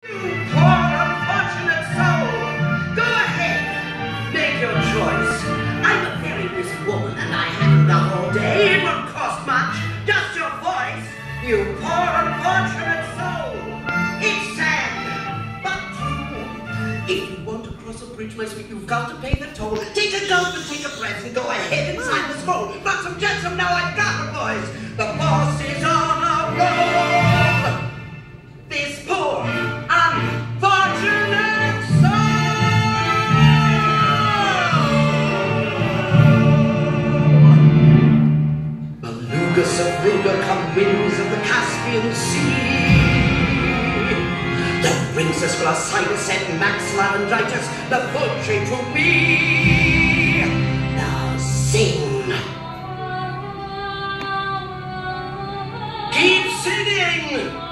Poor unfortunate soul! Go ahead, make your choice. I'm a very busy woman and I haven't enough all day. It won't cost much, just your voice. You poor unfortunate soul! It's sad, but true. If you want to cross a bridge, my sweet, you've got to pay the toll. Take a gulp and take a breath and go ahead and sign the scroll. Flotsam jetsam, now I've got the voice. The boss is on a roll. This poor unfortunate soul. Beluga, Sabruga, come winds of the Caspian Sea. The princess Glacitis and Max Laryngitis, the poetry to me. Now sing. Keep singing.